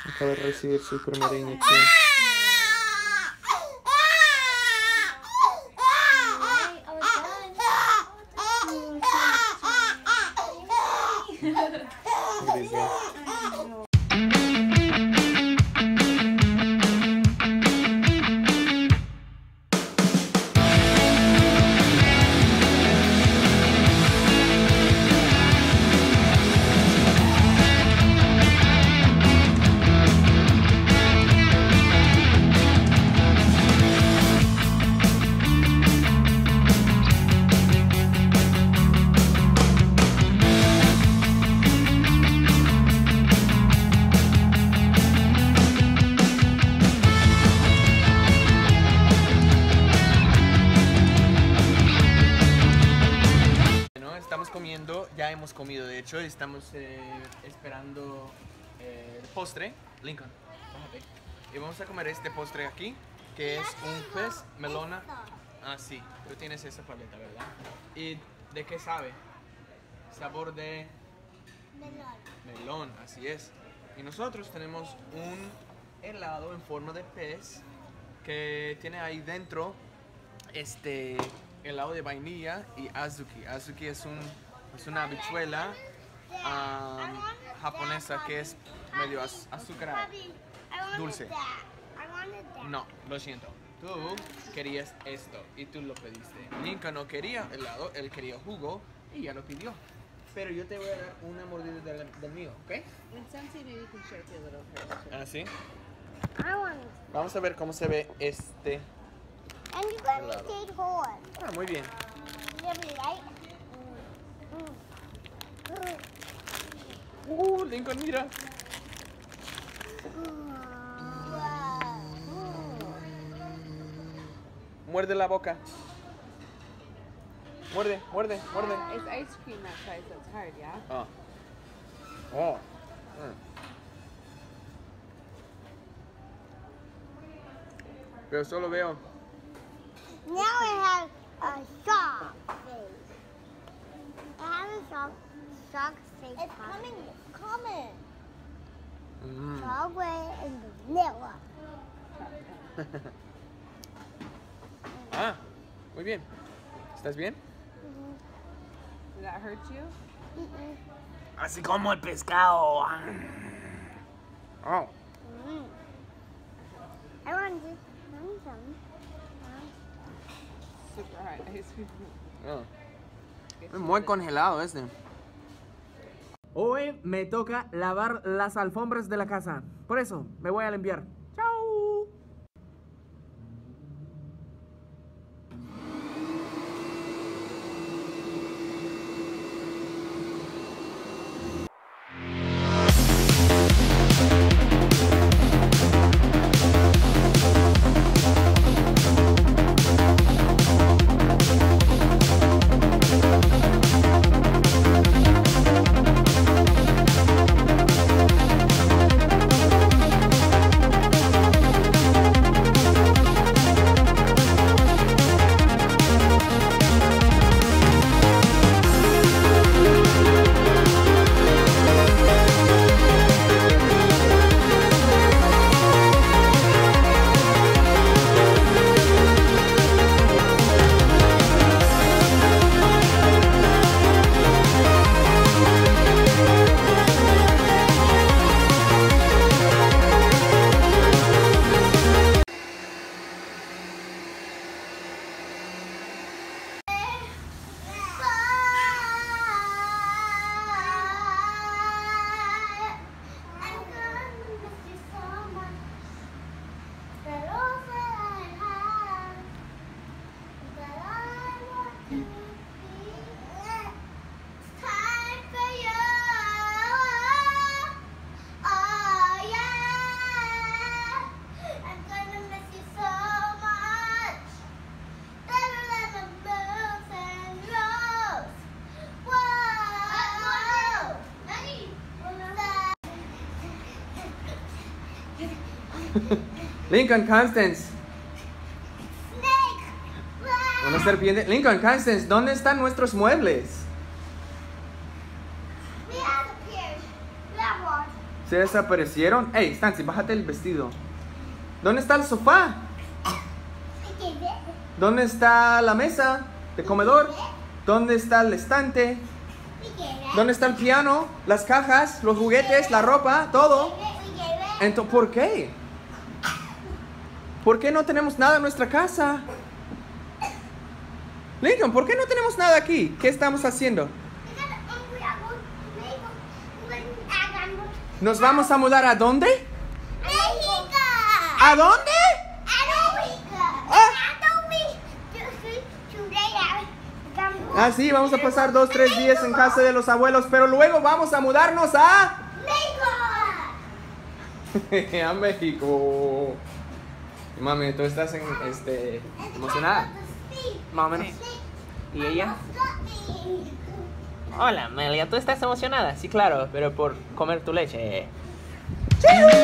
Acaba de recibir su primera inyección. Gracias. Estamos comiendo, ya hemos comido de hecho, estamos esperando el postre. Lincoln, bájate. Y vamos a comer este postre aquí, que es un pez melona. Ah, sí, tú tienes esa paleta, ¿verdad? ¿Y de qué sabe? Sabor de melón, así es. Y nosotros tenemos un helado en forma de pez que tiene ahí dentro helado de vainilla y azuki. Azuki es una habichuela japonesa que es medio azucarada, dulce. No, lo siento. Tú querías esto y tú lo pediste. Lincoln no quería helado, él quería jugo y ya lo pidió. Pero yo te voy a dar una mordida del mío, ¿ok? ¿Ah, sí? Vamos a ver cómo se ve este. And you got me stayed hard. Ah, muy bien. Lincoln, mira. Muerde la boca. Muerde, muerde, muerde. It's ice cream outside, so it's hard, yeah? Ah. Oh. Pero solo veo. Now it has a shark face. It has a shark face. It's coming. Strawberry and vanilla. Ah, muy bien. ¿Estás bien? Did that hurt you? Así como el pescado. Oh. I want this. Some. Super hard ice cream. Oh. Muy congelado este. Hoy me toca lavar las alfombras de la casa. Por eso me voy a limpiar. ¡Chao! Lincoln, Constance. Una serpiente. Lincoln, Constance, ¿dónde están nuestros muebles? Se desaparecieron. Hey, Stancy, bájate el vestido. ¿Dónde está el sofá? ¿Dónde está la mesa de comedor? ¿Dónde está el estante? ¿Dónde está el piano? Las cajas, los juguetes, la ropa, todo. Entonces, ¿por qué? ¿Por qué no tenemos nada en nuestra casa? Lincoln, ¿por qué no tenemos nada aquí? ¿Qué estamos haciendo? ¿Nos vamos a mudar a dónde? México. ¿A dónde? Ah, sí, vamos a pasar 2, 3 días en casa de los abuelos, pero luego vamos a mudarnos a a México. Mami, ¿tú estás emocionada? Más o menos. ¿Y ella? Hola, Amelia, ¿tú estás emocionada? Sí, claro, pero por comer tu leche. ¡Sí!